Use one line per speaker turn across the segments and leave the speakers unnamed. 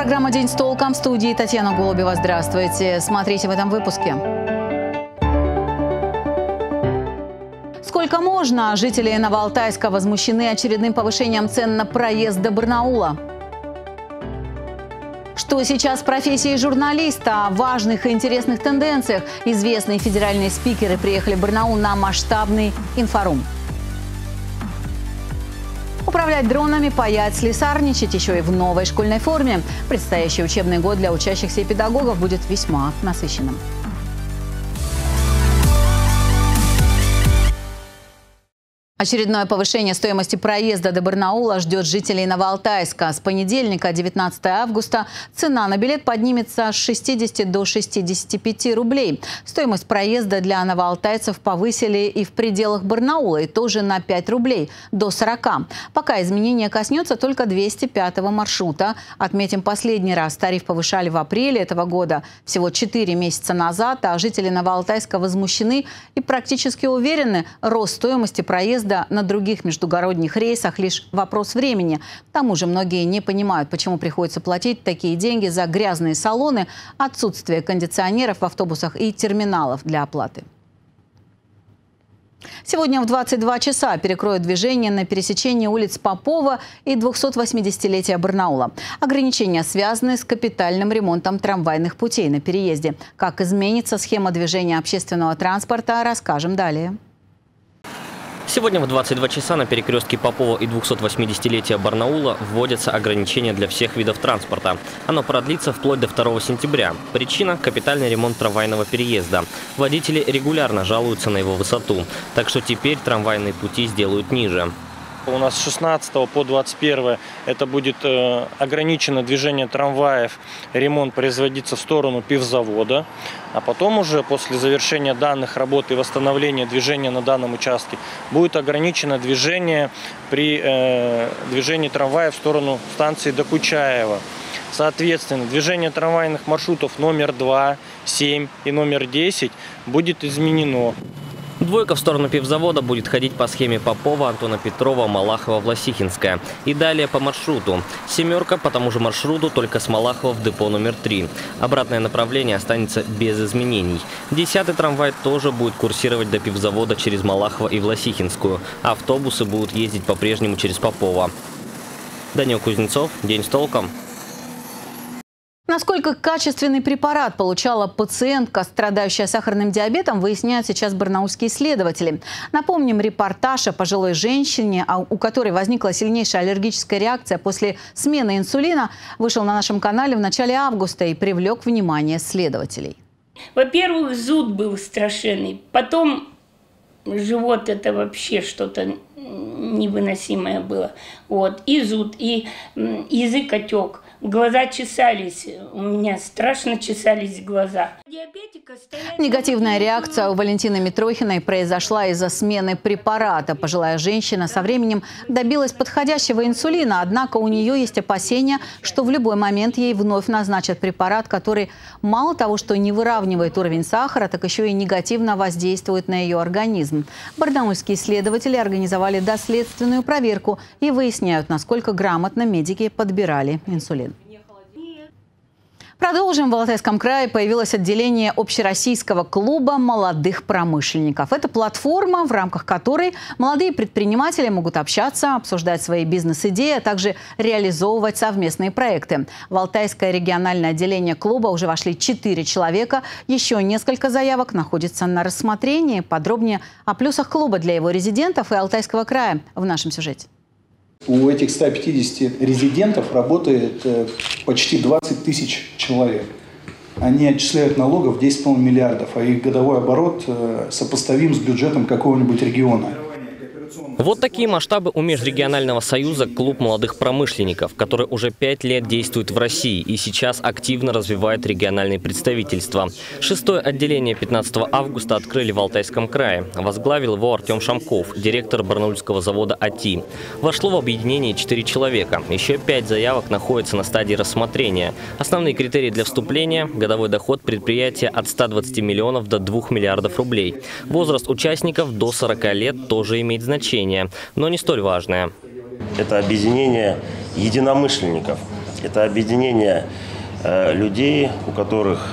Программа «День с толком», в студии Татьяна Голубева. Здравствуйте. Смотрите в этом выпуске. Сколько можно? Жители Новоалтайска возмущены очередным повышением цен на проезд до Барнаула. Что сейчас в профессии журналиста? О важных и интересных тенденциях. Известные федеральные спикеры приехали в Барнаул на масштабный инфорум. Управлять дронами, паять, слесарничать еще и в новой школьной форме. Предстоящий учебный год для учащихся и педагогов будет весьма насыщенным. Очередное повышение стоимости проезда до Барнаула ждет жителей Новоалтайска. С понедельника, 19 августа, цена на билет поднимется с 60 до 65 рублей. Стоимость проезда для новоалтайцев повысили и в пределах Барнаула, и тоже на 5 рублей, до 40. Пока изменение коснется только 205-го маршрута. Отметим, последний раз тариф повышали в апреле этого года, всего 4 месяца назад, а жители Новоалтайска возмущены и практически уверены, рост стоимости проезда на других междугородних рейсах лишь вопрос времени. К тому же многие не понимают, почему приходится платить такие деньги за грязные салоны, отсутствие кондиционеров в автобусах и терминалов для оплаты. Сегодня в 22 часа перекроют движение на пересечении улиц Попова и 280-летия Барнаула. Ограничения связаны с капитальным ремонтом трамвайных путей на переезде. Как изменится схема движения общественного транспорта, расскажем далее.
Сегодня в 22 часа на перекрестке Попова и 280-летия Барнаула вводятся ограничения для всех видов транспорта. Оно продлится вплоть до 2 сентября. Причина – капитальный ремонт трамвайного переезда. Водители регулярно жалуются на его высоту. Так что теперь трамвайные пути сделают ниже.
У нас с 16 по 21 это будет ограничено движение трамваев, ремонт производиться в сторону пивзавода. А потом уже после завершения данных работ и восстановления движения на данном участке будет ограничено движение при движении трамвая в сторону станции Докучаева. Соответственно, движение трамвайных маршрутов номер 2, 7 и номер 10 будет изменено.
Двойка в сторону пивзавода будет ходить по схеме Попова, Антона Петрова, Малахова, Власихинская. И далее по маршруту. Семерка по тому же маршруту, только с Малахова в депо номер 3. Обратное направление останется без изменений. 10-й трамвай тоже будет курсировать до пивзавода через Малахова и Власихинскую. Автобусы будут ездить по-прежнему через Попова. Данил Кузнецов, «День с толком».
Насколько качественный препарат получала пациентка, страдающая сахарным диабетом, выясняют сейчас барнаульские исследователи. Напомним, репортаж о пожилой женщине, у которой возникла сильнейшая аллергическая реакция после смены инсулина, вышел на нашем канале в начале августа и привлек внимание следователей.
Во-первых, зуд был страшенный. Потом живот – это вообще что-то невыносимое было. Вот. И зуд, и язык отек. Глаза чесались, у меня страшно чесались глаза.
Негативная реакция у Валентины Митрохиной произошла из-за смены препарата. Пожилая женщина со временем добилась подходящего инсулина, однако у нее есть опасения, что в любой момент ей вновь назначат препарат, который мало того, что не выравнивает уровень сахара, так еще и негативно воздействует на ее организм. Барнаульские исследователи организовали доследственную проверку и выясняют, насколько грамотно медики подбирали инсулин. Продолжим. В Алтайском крае появилось отделение общероссийского клуба молодых промышленников. Это платформа, в рамках которой молодые предприниматели могут общаться, обсуждать свои бизнес-идеи, а также реализовывать совместные проекты. В Алтайское региональное отделение клуба уже вошли 4 человека. Еще несколько заявок находятся на рассмотрении. Подробнее о плюсах клуба для его резидентов и Алтайского края в нашем сюжете.
У этих 150 резидентов работает почти 20 тысяч человек. Они отчисляют налогов 10,5 миллиардов, а их годовой оборот сопоставим с бюджетом какого-нибудь региона.
Вот такие масштабы у межрегионального союза «Клуб молодых промышленников», который уже 5 лет действует в России и сейчас активно развивает региональные представительства. 6-е отделение 15 августа открыли в Алтайском крае. Возглавил его Артем Шамков, директор барнаульского завода «АТИ». Вошло в объединение 4 человека. Еще 5 заявок находятся на стадии рассмотрения. Основные критерии для вступления – годовой доход предприятия от 120 миллионов до 2 миллиардов рублей. Возраст участников до 40 лет тоже имеет значение, но не столь важное.
Это объединение единомышленников, Это объединение людей, у которых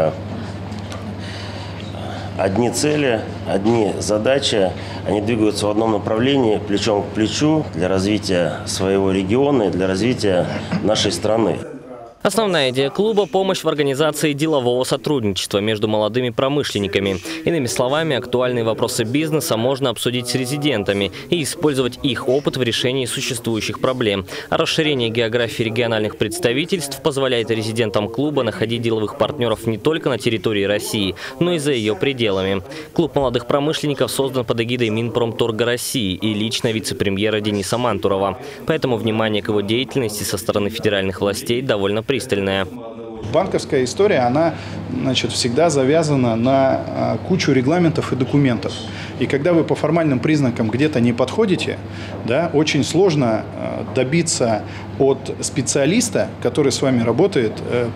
одни цели, одни задачи. Они двигаются в одном направлении, плечом к плечу, для развития своего региона и для развития нашей страны.
Основная идея клуба – помощь в организации делового сотрудничества между молодыми промышленниками. Иными словами, актуальные вопросы бизнеса можно обсудить с резидентами и использовать их опыт в решении существующих проблем. А расширение географии региональных представительств позволяет резидентам клуба находить деловых партнеров не только на территории России, но и за ее пределами. Клуб молодых промышленников создан под эгидой Минпромторга России и лично вице-премьера Дениса Мантурова. Поэтому внимание к его деятельности со стороны федеральных властей довольно пристальная.
Банковская история, она, всегда завязана на кучу регламентов и документов. И когда вы по формальным признакам где-то не подходите, очень сложно добиться от специалиста, который с вами работает,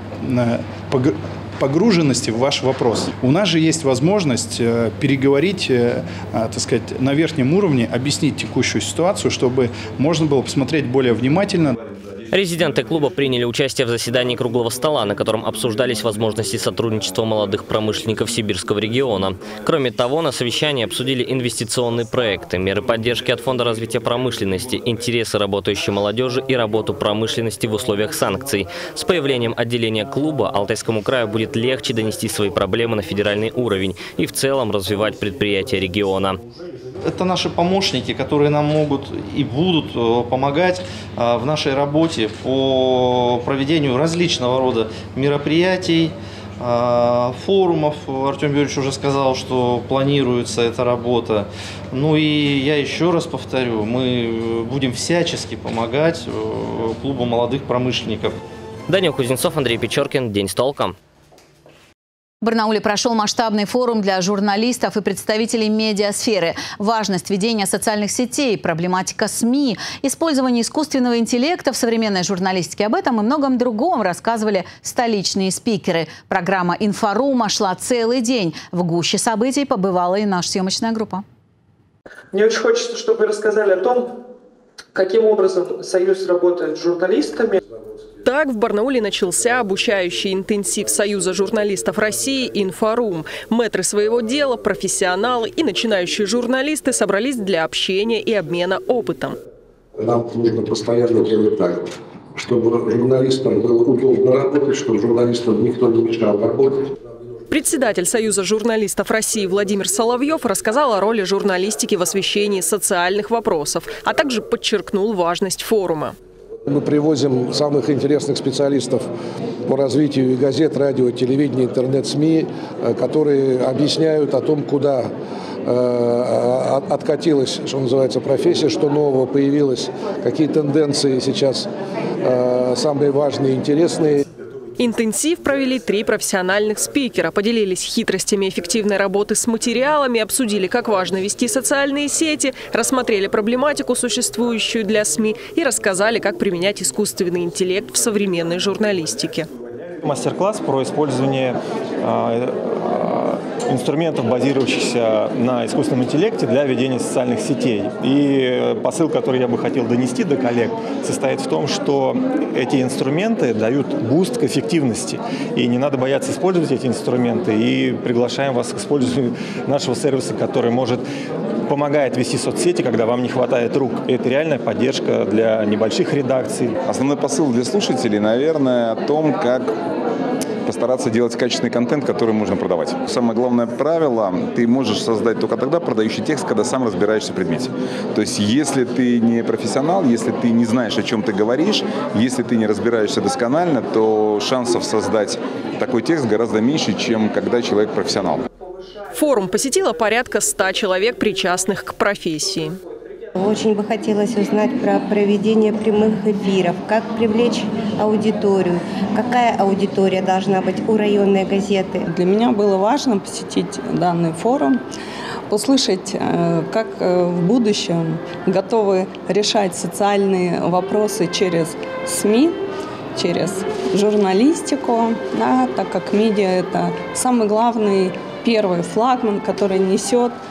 погруженности в ваш вопрос. У нас же есть возможность переговорить, на верхнем уровне, объяснить текущую ситуацию, чтобы можно было посмотреть более внимательно.
Резиденты клуба приняли участие в заседании круглого стола, на котором обсуждались возможности сотрудничества молодых промышленников Сибирского региона. Кроме того, на совещании обсудили инвестиционные проекты, меры поддержки от Фонда развития промышленности, интересы работающей молодежи и работу промышленности в условиях санкций. С появлением отделения клуба Алтайскому краю будет легче донести свои проблемы на федеральный уровень и в целом развивать предприятия региона.
Это наши помощники, которые нам могут и будут помогать в нашей работе по проведению различного рода мероприятий, форумов. Артем Юрьевич уже сказал, что планируется эта работа. Ну и я еще раз повторю, мы будем всячески помогать клубу молодых промышленников.
Данил Кузнецов, Андрей Печоркин. День с толком.
В Барнауле прошел масштабный форум для журналистов и представителей медиасферы. Важность ведения социальных сетей, проблематика СМИ, использование искусственного интеллекта в современной журналистике. Об этом и многом другом рассказывали столичные спикеры. Программа «Инфорума» шла целый день. В гуще событий побывала и наша съемочная группа.
Мне очень хочется, чтобы вы рассказали о том, каким образом Союз работает с журналистами.
Так в Барнауле начался обучающий интенсив Союза журналистов России «Инфорум». Мэтры своего дела, профессионалы и начинающие журналисты собрались для общения и обмена опытом.
Нам нужно постоянно делать так, чтобы журналистам было удобно работать, чтобы журналистам никто не мешал работать.
Председатель Союза журналистов России Владимир Соловьев рассказал о роли журналистики в освещении социальных вопросов, а также подчеркнул важность форума.
Мы привозим самых интересных специалистов по развитию и газет, радио, телевидения, интернет-СМИ, которые объясняют о том, куда откатилась, что называется, профессия, что нового появилось, какие тенденции сейчас самые важные и интересные.
Интенсив провели 3 профессиональных спикера, поделились хитростями эффективной работы с материалами, обсудили, как важно вести социальные сети, рассмотрели проблематику, существующую для СМИ, и рассказали, как применять искусственный интеллект в современной журналистике.
Мастер-класс про использование инструментов, базирующихся на искусственном интеллекте для ведения социальных сетей. И посыл, который я бы хотел донести до коллег, состоит в том, что эти инструменты дают буст к эффективности. И не надо бояться использовать эти инструменты. И приглашаем вас к использованию нашего сервиса, который помогает вести соцсети, когда вам не хватает рук. И это реальная поддержка для небольших редакций.
Основной посыл для слушателей, наверное, о том, как постараться делать качественный контент, который можно продавать. Самое главное правило, ты можешь создать только тогда продающий текст, когда сам разбираешься в предмете. То есть, если ты не профессионал, если ты не знаешь, о чем ты говоришь, если ты не разбираешься досконально, то шансов создать такой текст гораздо меньше, чем когда человек профессионал.
Форум посетило порядка 100 человек, причастных к профессии.
Очень бы хотелось узнать про проведение прямых эфиров, как привлечь аудиторию, какая аудитория должна быть у районной газеты.
Для меня было важно посетить данный форум, услышать, как в будущем готовы решать социальные вопросы через СМИ, через журналистику, так как медиа – это самый главный первый флагман, который несет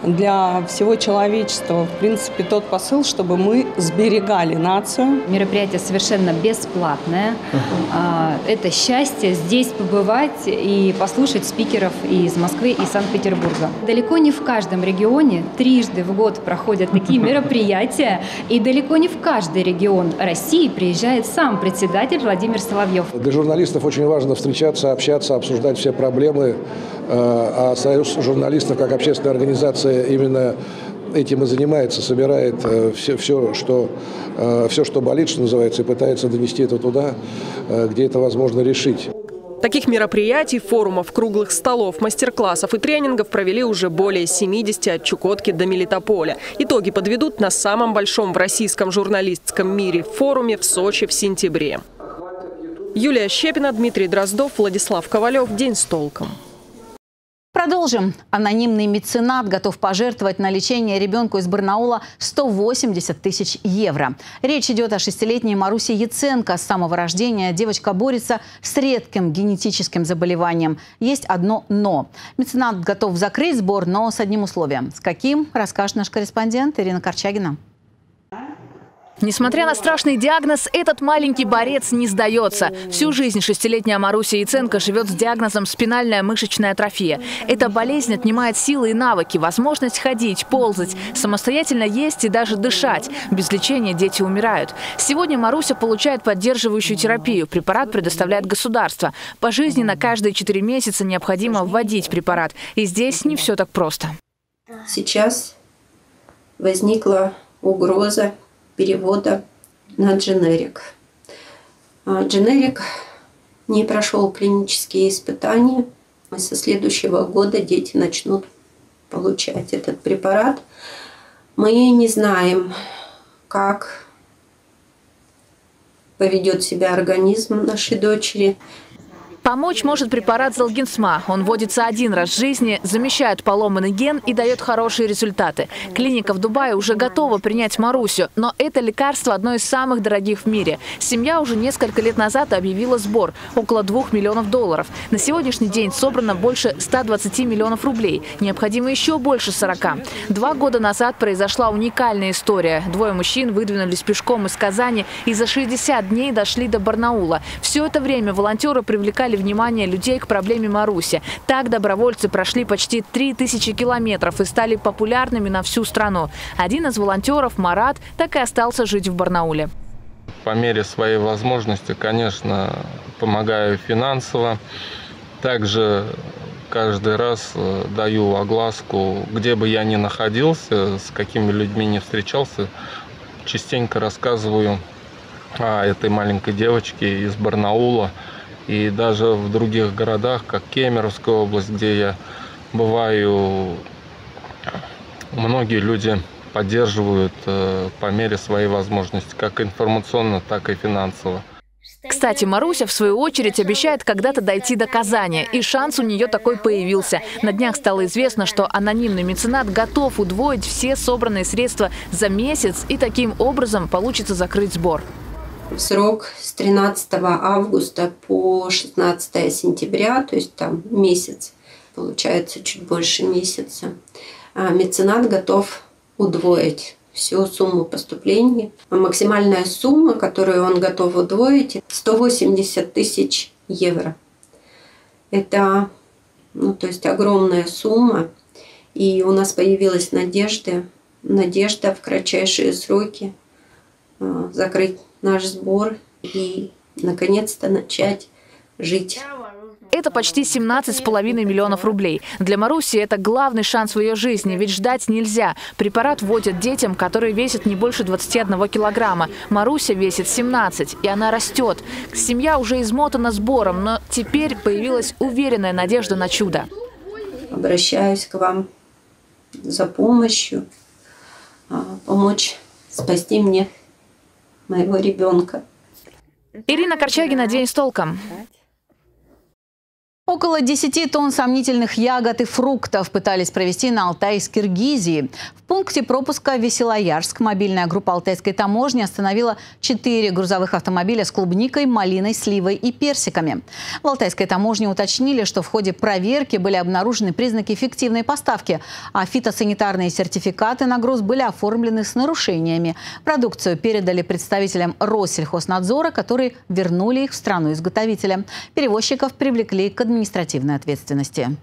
для всего человечества. В принципе, тот посыл, чтобы мы сберегали нацию.
Мероприятие совершенно бесплатное. Это счастье здесь побывать и послушать спикеров из Москвы и Санкт-Петербурга. Далеко не в каждом регионе трижды в год проходят такие мероприятия, и далеко не в каждый регион России приезжает сам председатель Владимир Соловьев.
Для журналистов очень важно встречаться, общаться, обсуждать все проблемы. А Союз журналистов как общественная организация именно этим и занимается, собирает все, что болит, что называется, и пытается донести это туда, где это возможно решить.
Таких мероприятий, форумов, круглых столов, мастер-классов и тренингов провели уже более 70 от Чукотки до Мелитополя. Итоги подведут на самом большом в российском журналистском мире форуме в Сочи в сентябре. Юлия Щепина, Дмитрий Дроздов, Владислав Ковалев. День с толком.
Продолжим. Анонимный меценат готов пожертвовать на лечение ребенку из Барнаула 180 тысяч евро. Речь идет о 6-летней Марусе Яценко. С самого рождения девочка борется с редким генетическим заболеванием. Есть одно «но». Меценат готов закрыть сбор, но с одним условием. С каким, расскажет наш корреспондент Ирина Корчагина.
Несмотря на страшный диагноз, этот маленький борец не сдается. Всю жизнь 6-летняя Маруся Яценко живет с диагнозом спинальная мышечная атрофия. Эта болезнь отнимает силы и навыки, возможность ходить, ползать, самостоятельно есть и даже дышать. Без лечения дети умирают. Сегодня Маруся получает поддерживающую терапию. Препарат предоставляет государство. Пожизненно каждые 4 месяца необходимо вводить препарат. И здесь не все так просто.
Сейчас возникла угроза перевода на дженерик. Дженерик не прошел клинические испытания. Со следующего года дети начнут получать этот препарат. Мы не знаем, как поведет себя организм нашей дочери.
Помочь может препарат Золгенсма. Он вводится один раз в жизни, замещает поломанный ген и дает хорошие результаты. Клиника в Дубае уже готова принять Марусю, но это лекарство одно из самых дорогих в мире. Семья уже несколько лет назад объявила сбор – около $2 миллионов. На сегодняшний день собрано больше 120 миллионов рублей. Необходимо еще больше 40. 2 года назад произошла уникальная история. 2 мужчин выдвинулись пешком из Казани и за 60 дней дошли до Барнаула. Все это время волонтеры привлекали внимание людей к проблеме Маруси. Так добровольцы прошли почти 3000 километров и стали популярными на всю страну. Один из волонтеров, Марат, так и остался жить в Барнауле.
По мере своей возможности, конечно, помогаю финансово. Также каждый раз даю огласку, где бы я ни находился, с какими людьми не встречался. Частенько рассказываю о этой маленькой девочке из Барнаула. И даже в других городах, как Кемеровская область, где я бываю, многие люди поддерживают по мере своей возможности, как информационно, так и финансово.
Кстати, Маруся, в свою очередь, обещает когда-то дойти до Казани. И шанс у нее такой появился. На днях стало известно, что анонимный меценат готов удвоить все собранные средства за месяц, и таким образом получится закрыть сбор.
В срок с 13 августа по 16 сентября, то есть там месяц, получается чуть больше месяца, меценат готов удвоить всю сумму поступлений. Максимальная сумма, которую он готов удвоить, 180 тысяч евро. Это, то есть огромная сумма, и у нас появилась надежда в кратчайшие сроки закрыть наш сбор и, наконец-то, начать жить.
Это почти 17,5 миллионов рублей. Для Маруси это главный шанс в ее жизни, ведь ждать нельзя. Препарат вводят детям, которые весят не больше 21 килограмма. Маруся весит 17, и она растет. Семья уже измотана сбором, но теперь появилась уверенная надежда на чудо.
Обращаюсь к вам за помощью, помочь спасти мне моего ребенка.
Ирина Корчагина, День с толком.
Около 10 тонн сомнительных ягод и фруктов пытались провезти на Алтай из Киргизии. В пункте пропуска Веселоярск мобильная группа Алтайской таможни остановила 4 грузовых автомобиля с клубникой, малиной, сливой и персиками. В Алтайской таможне уточнили, что в ходе проверки были обнаружены признаки фиктивной поставки, а фитосанитарные сертификаты на груз были оформлены с нарушениями. Продукцию передали представителям Россельхознадзора, которые вернули их в страну-изготовителя. Перевозчиков привлекли к административной ответственности.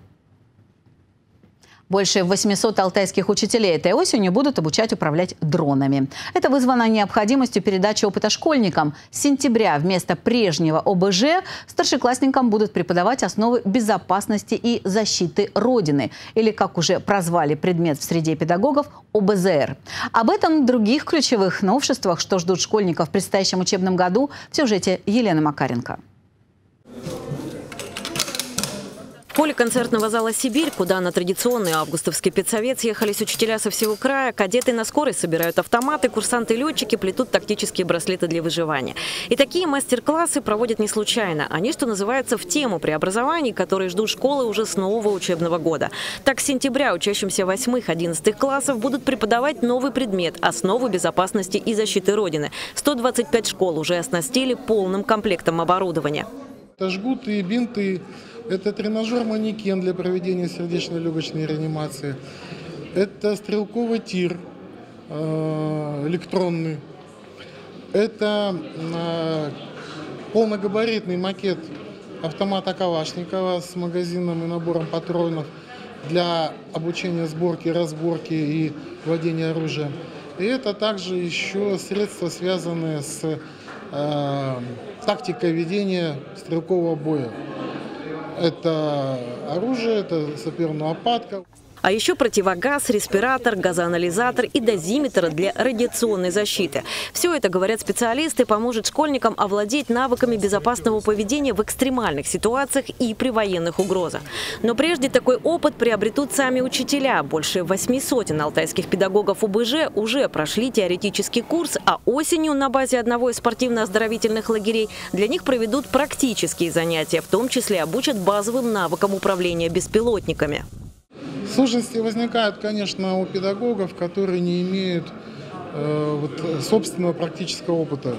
Больше 800 алтайских учителей этой осенью будут обучать управлять дронами. Это вызвано необходимостью передачи опыта школьникам. С сентября вместо прежнего ОБЖ старшеклассникам будут преподавать основы безопасности и защиты Родины. Или, как уже прозвали предмет в среде педагогов, ОБЗР. Об этом других ключевых новшествах, что ждут школьников в предстоящем учебном году, в сюжете Елены Макаренко.
В холле концертного зала «Сибирь», куда на традиционный августовский педсовет съехались учителя со всего края, кадеты на скорость собирают автоматы, курсанты-летчики плетут тактические браслеты для выживания. И такие мастер-классы проводят не случайно. Они, что называется, в тему преобразований, которые ждут школы уже с нового учебного года. Так, с сентября учащимся 8-11 классов будут преподавать новый предмет – основы безопасности и защиты Родины. 125 школ уже оснастили полным комплектом оборудования.
Это жгуты и бинты. Это тренажер-манекен для проведения сердечно-легочной реанимации. Это стрелковый тир электронный. Это полногабаритный макет автомата Калашникова с магазином и набором патронов для обучения сборки, разборки и владения оружием. И это также еще средства, связанные с тактикой ведения стрелкового боя. Это оружие, это саперная лопатка.
А еще противогаз, респиратор, газоанализатор и дозиметр для радиационной защиты. Все это, говорят специалисты, поможет школьникам овладеть навыками безопасного поведения в экстремальных ситуациях и при военных угрозах. Но прежде такой опыт приобретут сами учителя. Больше 800 алтайских педагогов ОБЖ уже прошли теоретический курс, а осенью на базе одного из спортивно-оздоровительных лагерей для них проведут практические занятия, в том числе обучат базовым навыкам управления беспилотниками.
Сложности возникают, конечно, у педагогов, которые не имеют собственного практического опыта.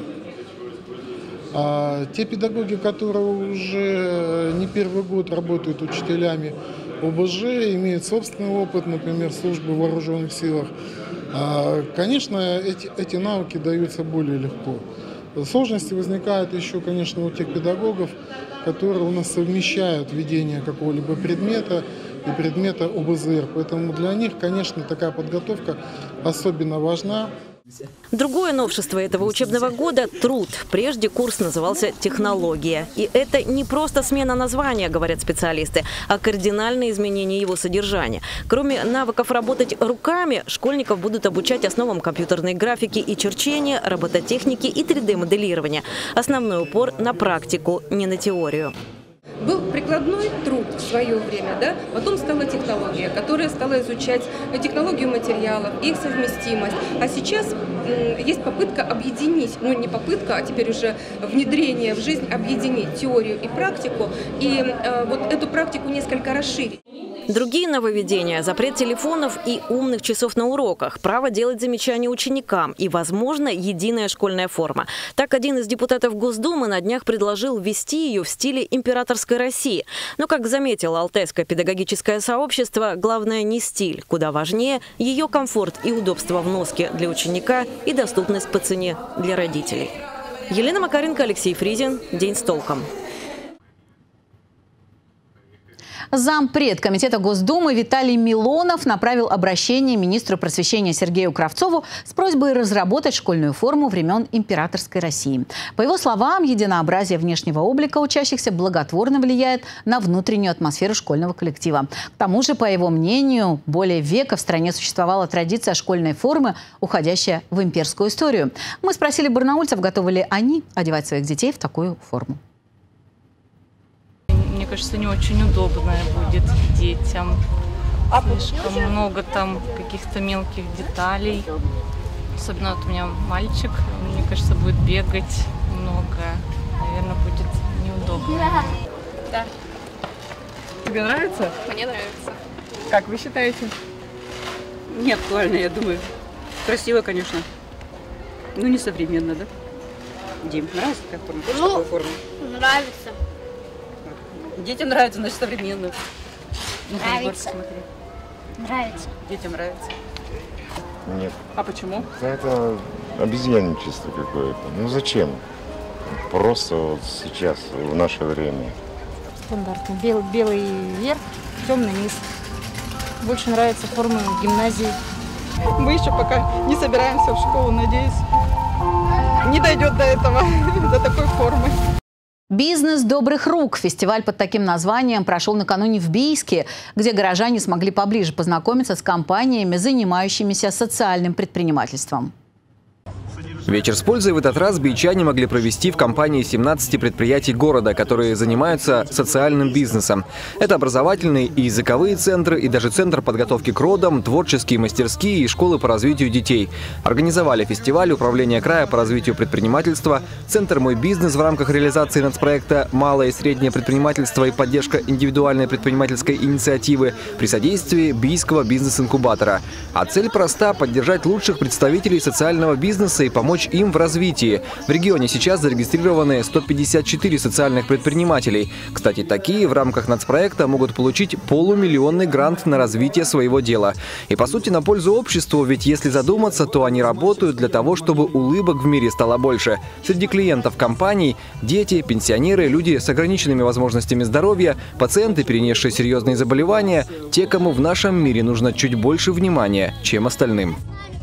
А те педагоги, которые уже не первый год работают учителями ОБЖ, имеют собственный опыт, например, службы в вооруженных силах, конечно, эти навыки даются более легко. Сложности возникают еще, конечно, у тех педагогов, которые у нас совмещают ведение какого-либо предмета и предмета ОБЗР. Поэтому для них, конечно, такая подготовка особенно важна.
Другое новшество этого учебного года – труд. Прежде курс назывался «Технология». И это не просто смена названия, говорят специалисты, а кардинальное изменение его содержания. Кроме навыков работать руками, школьников будут обучать основам компьютерной графики и черчения, робототехники и 3D-моделирования. Основной упор на практику, не на теорию.
Был прикладной труд в свое время, да? Потом стала технология, которая стала изучать технологию материалов, их совместимость. А сейчас есть попытка объединить, ну не попытка, а теперь уже внедрение в жизнь, объединить теорию и практику, и вот эту практику несколько расширить.
Другие нововведения – запрет телефонов и умных часов на уроках, право делать замечания ученикам и, возможно, единая школьная форма. Так, один из депутатов Госдумы на днях предложил ввести ее в стиле императорской России. Но, как заметило алтайское педагогическое сообщество, главное не стиль, куда важнее ее комфорт и удобство в носке для ученика и доступность по цене для родителей. Елена Макаренко, Алексей Фризин. День с толком.
Зампред Комитета Госдумы Виталий Милонов направил обращение министру просвещения Сергею Кравцову с просьбой разработать школьную форму времен императорской России. По его словам, единообразие внешнего облика учащихся благотворно влияет на внутреннюю атмосферу школьного коллектива. К тому же, по его мнению, более века в стране существовала традиция школьной формы, уходящая в имперскую историю. Мы спросили барнаульцев, готовы ли они одевать своих детей в такую форму.
Мне кажется, не очень удобная будет детям. Слишком много там каких-то мелких деталей. Особенно вот у меня мальчик, мне кажется, будет бегать много. Наверное, будет неудобно.
Да.
Тебе нравится?
Мне нравится.
Как вы считаете?
Не актуально, я думаю. Красиво, конечно. Ну, не современно, да? Дим, нравится такая форма? Хочешь такую форму? Нравится. Детям нравится, значит, современно. Нравится. Нравится. Детям нравится.
Нет. А почему?
Это обезьянничество какое-то. Ну зачем? Просто вот сейчас, в наше время.
Стандартно. Белый верх, темный низ. Больше нравятся формы гимназии.
Мы еще пока не собираемся в школу, надеюсь, не дойдет до этого, до такой формы.
Бизнес добрых рук. Фестиваль под таким названием прошел накануне в Бийске, где горожане смогли поближе познакомиться с компаниями, занимающимися социальным предпринимательством.
Вечер с пользой в этот раз бийчане могли провести в компании 17 предприятий города, которые занимаются социальным бизнесом. Это образовательные и языковые центры, и даже центр подготовки к родам, творческие мастерские и школы по развитию детей. Организовали фестиваль Управление края по развитию предпринимательства, Центр «Мой бизнес» в рамках реализации нацпроекта «Малое и среднее предпринимательство и поддержка индивидуальной предпринимательской инициативы» при содействии Бийского бизнес-инкубатора. А цель проста – поддержать лучших представителей социального бизнеса и помочь им в развитии. В регионе сейчас зарегистрированы 154 социальных предпринимателей. Кстати, такие в рамках нацпроекта могут получить полумиллионный грант на развитие своего дела. И по сути на пользу обществу, ведь если задуматься, то они работают для того, чтобы улыбок в мире стало больше. Среди клиентов компаний – дети, пенсионеры, люди с ограниченными возможностями здоровья, пациенты, перенесшие серьезные заболевания, те, кому в нашем мире нужно чуть больше внимания, чем остальным.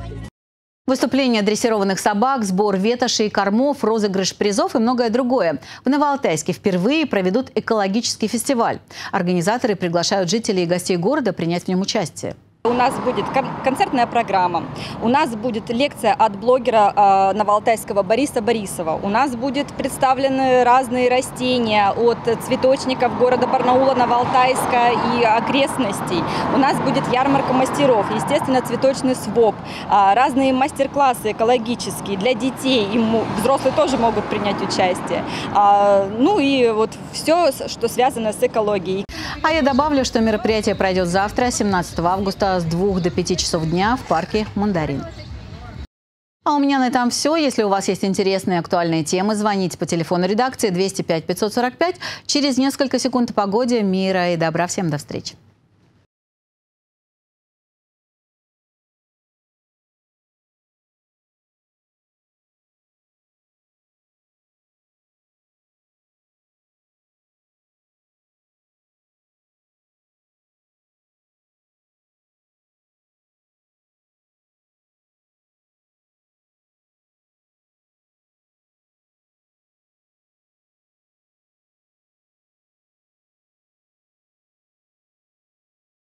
Выступления дрессированных собак, сбор ветошей и кормов, розыгрыш призов и многое другое. В Новоалтайске впервые проведут экологический фестиваль. Организаторы приглашают жителей и гостей города принять в нем участие.
У нас будет концертная программа, у нас будет лекция от блогера новоалтайского Бориса Борисова, у нас будет представлены разные растения от цветочников города Барнаула, Новоалтайска и окрестностей. У нас будет ярмарка мастеров, естественно, цветочный своп, разные мастер-классы экологические для детей, и взрослые тоже могут принять участие. Ну и вот все, что связано с экологией.
А я добавлю, что мероприятие пройдет завтра, 17 августа, с 2 до 5 часов дня в парке «Мандарин». А у меня на этом все. Если у вас есть интересные и актуальные темы, звоните по телефону редакции 205 545. Через несколько секунд о погоде, мира и добра. Всем до встречи.